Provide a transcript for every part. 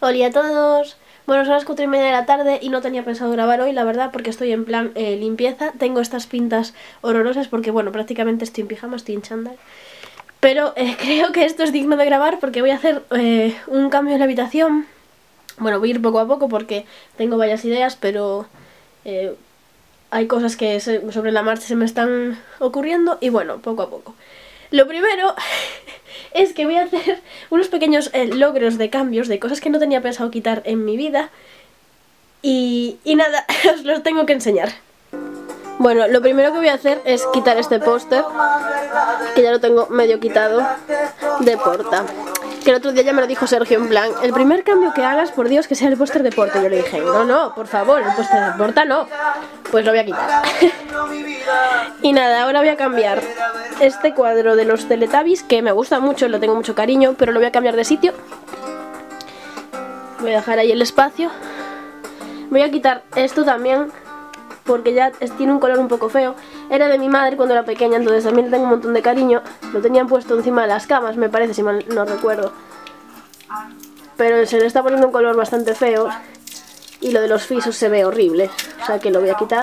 Hola a todos. Bueno, son las 4:30 de la tarde y no tenía pensado grabar hoy, la verdad, porque estoy en plan limpieza. Tengo estas pintas horrorosas porque, bueno, prácticamente estoy en pijama, estoy en chándal. Pero creo que esto es digno de grabar porque voy a hacer un cambio en la habitación. Bueno, voy a ir poco a poco porque tengo varias ideas, pero hay cosas que sobre la marcha se me están ocurriendo y bueno, poco a poco. Lo primero es que voy a hacer unos pequeños logros de cambios, de cosas que no tenía pensado quitar en mi vida. Y nada, os los tengo que enseñar. Bueno, lo primero que voy a hacer es quitar este póster, que ya lo tengo medio quitado, de Porta. Que el otro día ya me lo dijo Sergio, en plan, el primer cambio que hagas, por Dios, que sea el póster de Porta. Y yo le dije, no, por favor, el póster de Porta no. Pues lo voy a quitar. Y nada, ahora voy a cambiar este cuadro de los Teletubbies, que me gusta mucho, lo tengo mucho cariño, pero lo voy a cambiar de sitio. Voy a dejar ahí el espacio. Voy a quitar esto también, porque ya tiene un color un poco feo. Era de mi madre cuando era pequeña, entonces también le tengo un montón de cariño. Lo tenían puesto encima de las camas, me parece, si mal no recuerdo. Pero se le está poniendo un color bastante feo. Y lo de los frisos se ve horrible, o sea que lo voy a quitar.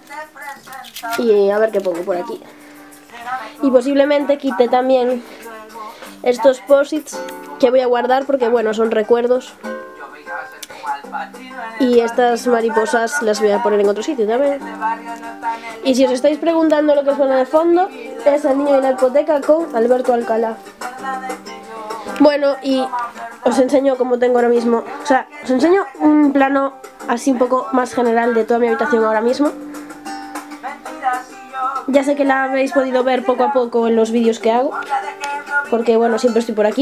Y a ver qué pongo por aquí. Y posiblemente quite también estos posits que voy a guardar porque, bueno, son recuerdos. Y estas mariposas las voy a poner en otro sitio también. Y si os estáis preguntando lo que suena de fondo, es El niño de la hipoteca con Alberto Alcalá. Bueno, y os enseño cómo tengo ahora mismo. O sea, os enseño un plano así un poco más general de toda mi habitación ahora mismo. Ya sé que la habéis podido ver poco a poco en los vídeos que hago, porque bueno, siempre estoy por aquí.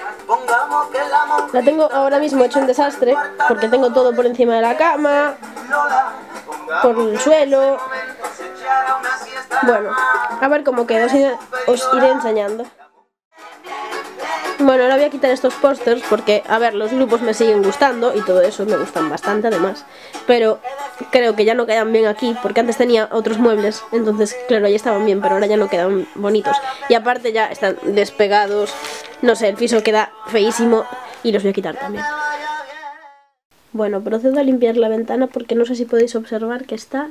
La tengo ahora mismo hecho un desastre, porque tengo todo por encima de la cama, por el suelo. Bueno, a ver cómo queda, os iré enseñando. Bueno, ahora voy a quitar estos pósters porque, a ver, los grupos me siguen gustando y todo eso, me gustan bastante además. Pero creo que ya no quedan bien aquí porque antes tenía otros muebles, entonces claro, ya estaban bien, pero ahora ya no quedan bonitos. Y aparte ya están despegados, no sé, el piso queda feísimo y los voy a quitar también. Bueno, procedo a limpiar la ventana porque no sé si podéis observar que está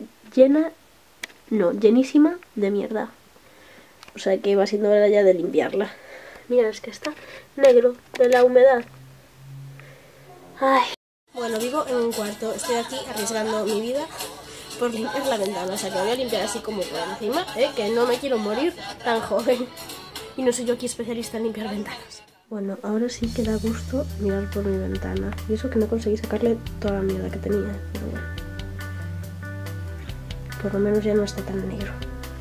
llenísima de mierda. O sea que va siendo hora ya de limpiarla. Mira, es que está negro de la humedad. Ay. Bueno, vivo en un cuarto. Estoy aquí arriesgando mi vida por limpiar la ventana. O sea que voy a limpiar así como por encima, que no me quiero morir tan joven. Y no soy yo aquí especialista en limpiar ventanas. Bueno, ahora sí que da gusto mirar por mi ventana. Y eso que no conseguí sacarle toda la mierda que tenía. Pero bueno. Por lo menos ya no está tan negro.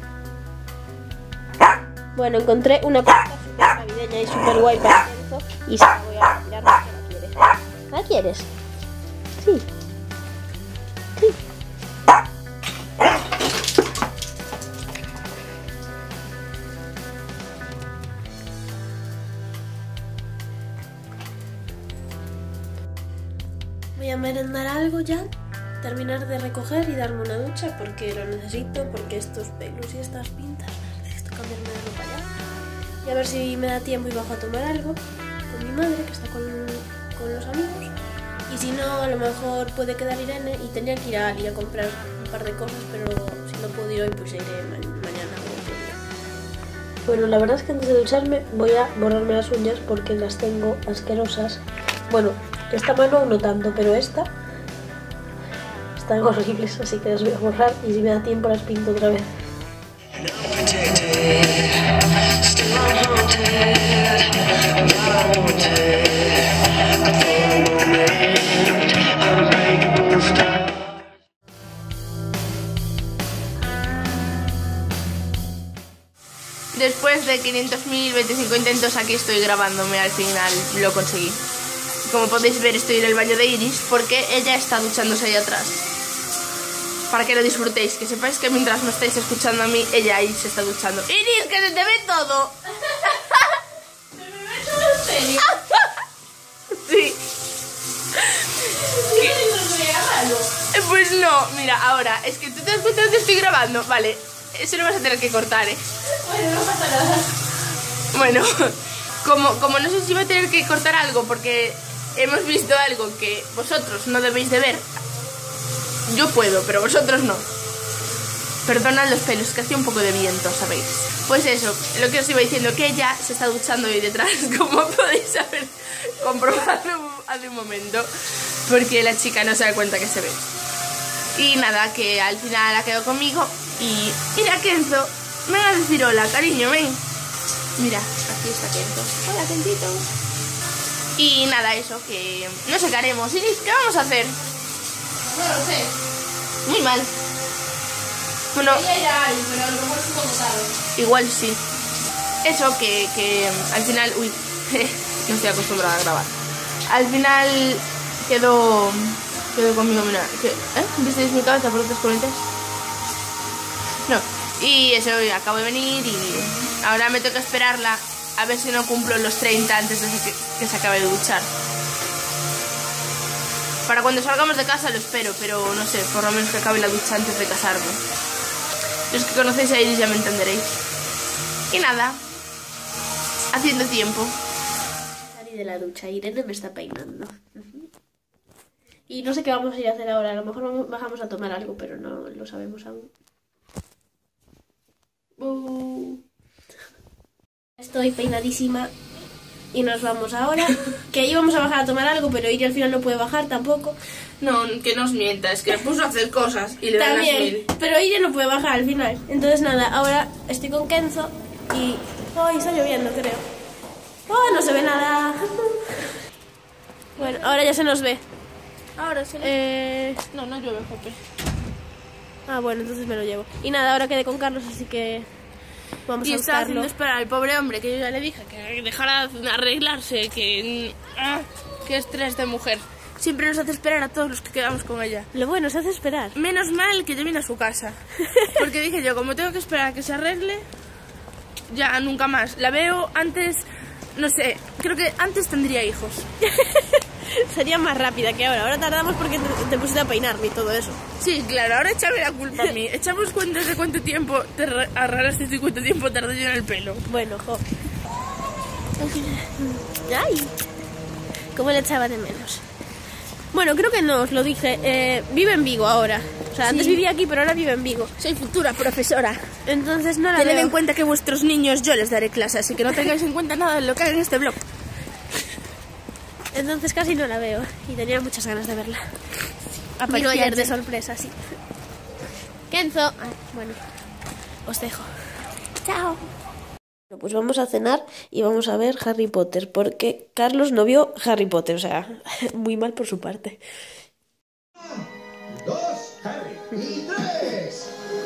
Bueno, encontré una cosa súper navideña y súper guay para esto y se la voy a retirar porque la quiere. ¿La quieres? Sí. Sí. Voy a merendar algo ya, terminar de recoger y darme una ducha porque lo necesito, porque estos pelos y estas pintas necesito cambiarme de ropa ya. Y a ver si me da tiempo y bajo a tomar algo con mi madre, que está con los amigos. Y si no, a lo mejor puede quedar Irene y tendría que ir a comprar un par de cosas, pero si no puedo ir hoy, pues iré mañana o otro día. Bueno, la verdad es que antes de ducharme voy a borrarme las uñas porque las tengo asquerosas. Bueno, esta mano no tanto, pero esta están horribles, así que las voy a borrar y si me da tiempo las pinto otra vez. Después de 500.025 intentos aquí estoy grabándome, al final lo conseguí. Como podéis ver estoy en el baño de Iris porque ella está duchándose ahí atrás. Para que lo disfrutéis, que sepáis que mientras me estáis escuchando a mí, ella ahí se está duchando. ¡Iris, que se te ve todo! ¿Se me ve todo en serio? Sí. ¿Qué? Pues no, mira, ahora, es que tú te das cuenta de que estoy grabando. Vale, eso lo vas a tener que cortar, Bueno, no pasa nada. Bueno, como no sé si voy a tener que cortar algo porque hemos visto algo que vosotros no debéis de ver. Yo puedo, pero vosotros no. Perdonad los pelos, que hacía un poco de viento, ¿sabéis? Pues eso, lo que os iba diciendo, que ella se está duchando ahí detrás, como podéis haber comprobado hace un momento, porque la chica no se da cuenta que se ve. Y nada, que al final ha quedado conmigo y mira, Kenzo, me va a decir hola, cariño, ven. Mira, aquí está Kenzo. Hola, Kenzito. Y nada, eso, que no sé qué haremos. Iris, ¿qué vamos a hacer? No lo sé. Muy mal. Bueno, Quería ir a alguien, pero a lo mejor es un poco tarde. igual sí. Eso, que al final... Uy, no estoy acostumbrada a grabar. Al final quedó conmigo, mira. ¿Visteis mi cabeza por otros comentarios? No. Y eso, acabo de venir y ahora me toca esperarla a ver si no cumplo los 30 antes de que se acabe de duchar. Para cuando salgamos de casa lo espero, pero no sé, por lo menos que acabe la ducha antes de casarme. Los que conocéis a Iris ya me entenderéis. Y nada, haciendo tiempo. Salí de la ducha, Irene me está peinando. Y no sé qué vamos a ir a hacer ahora, a lo mejor bajamos a tomar algo, pero no lo sabemos aún. Estoy peinadísima y nos vamos ahora. Que íbamos a bajar a tomar algo, pero Iri al final no puede bajar tampoco. No, que no os mientas, que le puso a hacer cosas y le dan las También, mil. pero Iri no puede bajar al final. Entonces nada, ahora estoy con Kenzo y... ¡Ay, está lloviendo, creo! ¡Oh, no se ve nada! Bueno, ahora ya se nos ve. Ahora sí. No llueve, Jope. Ah, bueno, entonces me lo llevo. Y nada, ahora quedé con Carlos, así que vamos Y a estaba haciendo buscarlo. esperar al pobre hombre, que yo ya le dije que dejara de arreglarse, que... qué estrés de mujer. Siempre nos hace esperar a todos los que quedamos con ella. Lo bueno, se hace esperar. Menos mal que yo vine a su casa. Porque dije yo, como tengo que esperar a que se arregle, ya nunca más. La veo antes, no sé, creo que antes tendría hijos. Sería más rápida que ahora. Ahora tardamos porque te pusiste a peinarme y todo eso. Sí, claro, ahora échame la culpa a mí. Echamos cuentas de cuánto tiempo te arreglaste y cuánto tiempo tardé yo en el pelo. Bueno, jo. Ay, cómo le echaba de menos. Bueno, creo que no os lo dije. Vive en Vigo ahora. O sea, antes vivía aquí, pero ahora vive en Vigo. Soy futura profesora. Entonces no la Tened veo. en cuenta que vuestros niños yo les daré clase, así que no tengáis en cuenta nada de lo que haga en este blog. Entonces casi no la veo. Y tenía muchas ganas de verla. Digo, Apareció ya ayer de te- sorpresa, sí. Kenzo. Ah, bueno, os dejo. Chao. Bueno, pues vamos a cenar y vamos a ver Harry Potter, porque Carlos no vio Harry Potter, o sea, muy mal por su parte. 2, Harry. Y 3.